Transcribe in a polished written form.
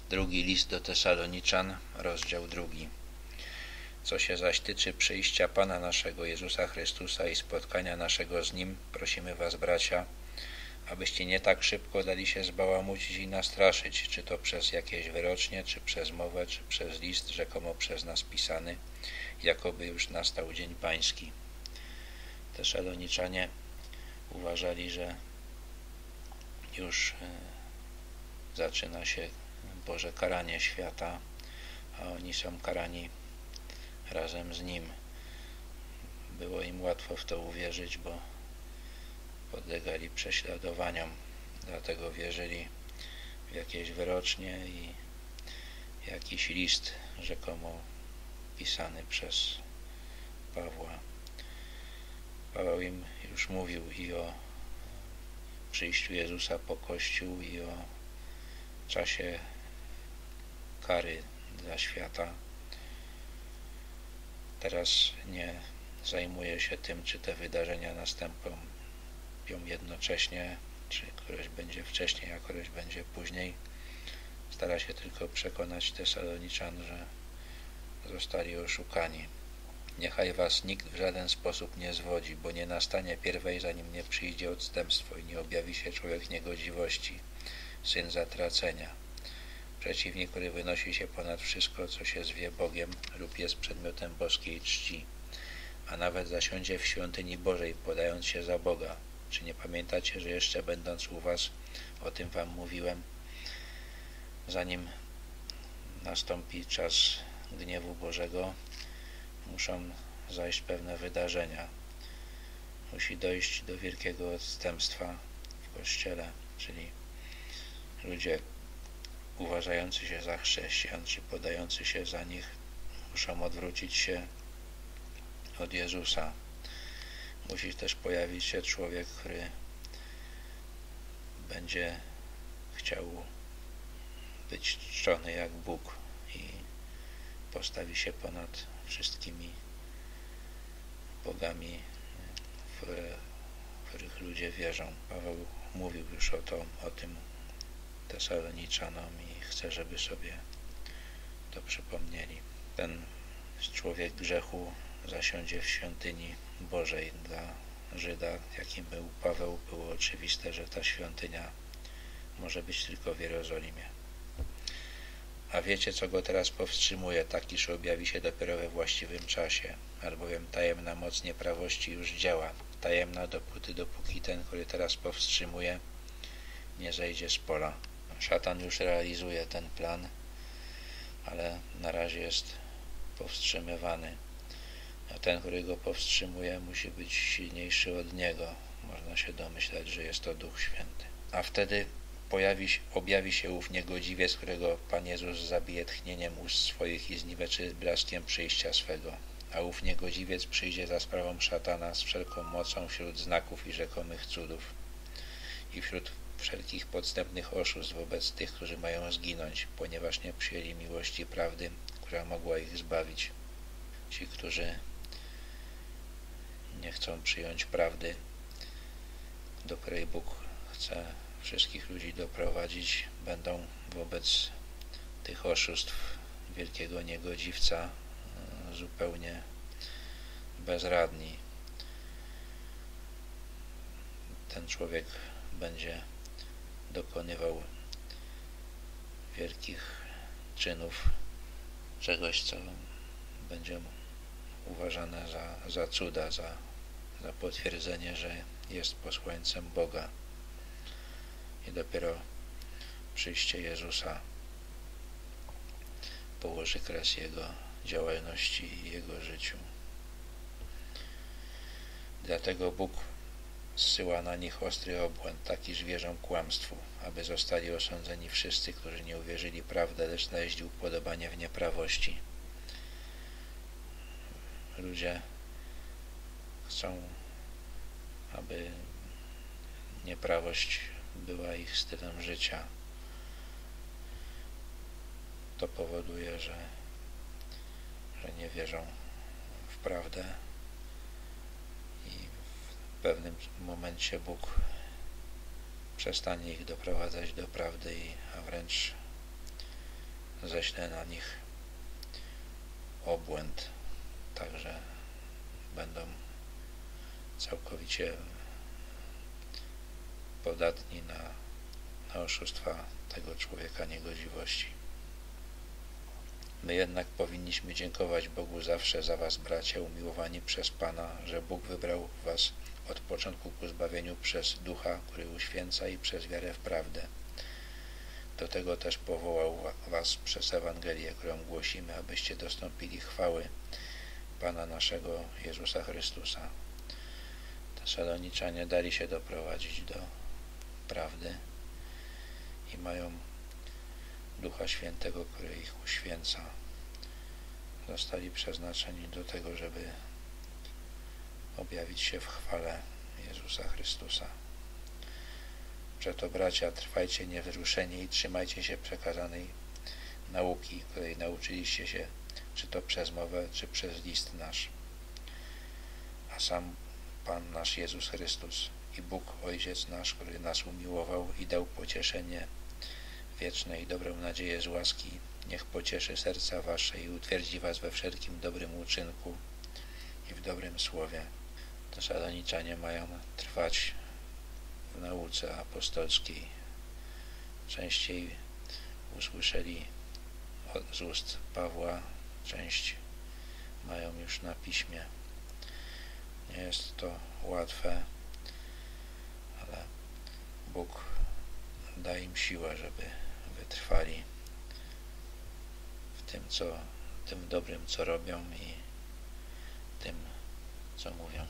Drugi list do Tesaloniczan, rozdział 2. Co się zaś tyczy przyjścia Pana naszego Jezusa Chrystusa i spotkania naszego z Nim, prosimy was, bracia, abyście nie tak szybko dali się zbałamucić i nastraszyć, czy to przez jakieś wyrocznie, czy przez mowę, czy przez list rzekomo przez nas pisany, jakoby już nastał dzień pański. Tesaloniczanie uważali, że już zaczyna się Boże karanie świata, a oni są karani razem z Nim. Było im łatwo w to uwierzyć, bo podlegali prześladowaniom, dlatego wierzyli w jakieś wyrocznie i jakiś list rzekomo pisany przez Pawła. Paweł im już mówił i o przyjściu Jezusa po Kościół, i o czasie kary dla świata. Teraz nie zajmuje się tym, czy te wydarzenia nastąpią jednocześnie, czy któreś będzie wcześniej, a któreś będzie później. Stara się tylko przekonać Tesaloniczan, że zostali oszukani. Niechaj was nikt w żaden sposób nie zwodzi, bo nie nastanie pierwej, zanim nie przyjdzie odstępstwo i nie objawi się człowiek niegodziwości, syn zatracenia, przeciwnik, który wynosi się ponad wszystko, co się zwie Bogiem lub jest przedmiotem boskiej czci, a nawet zasiądzie w świątyni Bożej, podając się za Boga. Czy nie pamiętacie, że jeszcze będąc u was, o tym wam mówiłem, zanim nastąpi czas gniewu Bożego, muszą zajść pewne wydarzenia. Musi dojść do wielkiego odstępstwa w Kościele, czyli ludzie uważający się za chrześcijan, czy podający się za nich, muszą odwrócić się od Jezusa. Musi też pojawić się człowiek, który będzie chciał być czczony jak Bóg i postawi się ponad wszystkimi bogami, w których ludzie wierzą. Paweł mówił już o tym Tesaloniczanom i chcę, żeby sobie to przypomnieli. Ten człowiek grzechu zasiądzie w świątyni Bożej. Dla Żyda, jakim był Paweł, było oczywiste, że ta świątynia może być tylko w Jerozolimie. A wiecie, co go teraz powstrzymuje, tak iż objawi się dopiero we właściwym czasie, albowiem tajemna moc nieprawości już działa, tajemna dopóki ten, który teraz powstrzymuje, nie zejdzie z pola. Szatan już realizuje ten plan, ale na razie jest powstrzymywany, a ten, który go powstrzymuje, musi być silniejszy od niego. Można się domyślać, że jest to Duch Święty. A wtedy objawi się ów niegodziwiec, którego Pan Jezus zabije tchnieniem ust swoich i zniweczy blaskiem przyjścia swego. A ów niegodziwiec przyjdzie za sprawą szatana z wszelką mocą wśród znaków i rzekomych cudów i wśród wszelkich podstępnych oszustw wobec tych, którzy mają zginąć, ponieważ nie przyjęli miłości prawdy, która mogła ich zbawić. Ci, którzy nie chcą przyjąć prawdy, do której Bóg chce wszystkich ludzi doprowadzić, będą wobec tych oszustw wielkiego niegodziwca zupełnie bezradni. Ten człowiek będzie dokonywał wielkich czynów, czegoś, co będzie uważane za cuda, za potwierdzenie, że jest posłańcem Boga. I dopiero przyjście Jezusa położy kres Jego działalności i Jego życiu. Dlatego Bóg zsyła na nich ostry obłęd, tak iż wierzą kłamstwu, aby zostali osądzeni wszyscy, którzy nie uwierzyli prawdę, lecz znaleźli upodobanie w nieprawości. Ludzie chcą, aby nieprawość była ich stylem życia. To powoduje, że nie wierzą w prawdę i w pewnym momencie Bóg przestanie ich doprowadzać do prawdy, a wręcz ześlę na nich obłęd, także będą całkowicie podatni na oszustwa tego człowieka niegodziwości. My jednak powinniśmy dziękować Bogu zawsze za was, bracia, umiłowani przez Pana, że Bóg wybrał was od początku ku zbawieniu przez Ducha, który uświęca, i przez wiarę w prawdę. Do tego też powołał was przez Ewangelię, którą głosimy, abyście dostąpili chwały Pana naszego Jezusa Chrystusa. Tesaloniczanie dali się doprowadzić do prawdy i mają Ducha Świętego, który ich uświęca. Zostali przeznaczeni do tego, żeby objawić się w chwale Jezusa Chrystusa. Przeto, bracia, trwajcie niewzruszeni i trzymajcie się przekazanej nauki, której nauczyliście się, czy to przez mowę, czy przez list nasz. A sam Pan nasz Jezus Chrystus i Bóg Ojciec nasz, który nas umiłował i dał pocieszenie wieczne i dobrą nadzieję z łaski, niech pocieszy serca wasze i utwierdzi was we wszelkim dobrym uczynku i w dobrym słowie. Tesaloniczanie mają trwać w nauce apostolskiej. Częściej usłyszeli z ust Pawła, część mają już na piśmie. Nie jest to łatwe, ale Bóg da im siłę, żeby wytrwali w tym dobrym, co robią, i tym, co mówią.